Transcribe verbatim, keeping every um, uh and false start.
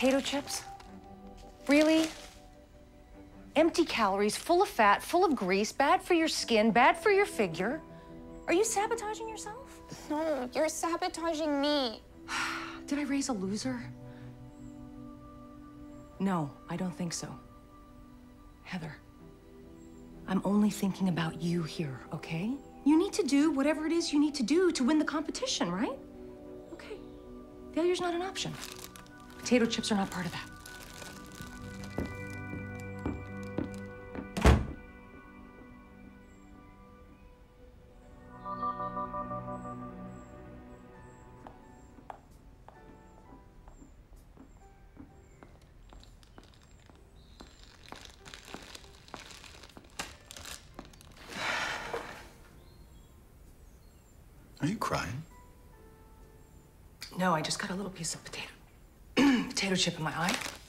Potato chips? Really? Empty calories, full of fat, full of grease, bad for your skin, bad for your figure. Are you sabotaging yourself? No, you're sabotaging me. Did I raise a loser? No, I don't think so. Heather, I'm only thinking about you here, okay? You need to do whatever it is you need to do to win the competition, right? Okay. Failure's not an option. Potato chips are not part of that. Are you crying? No, I just got a little piece of potato potato chip in my eye.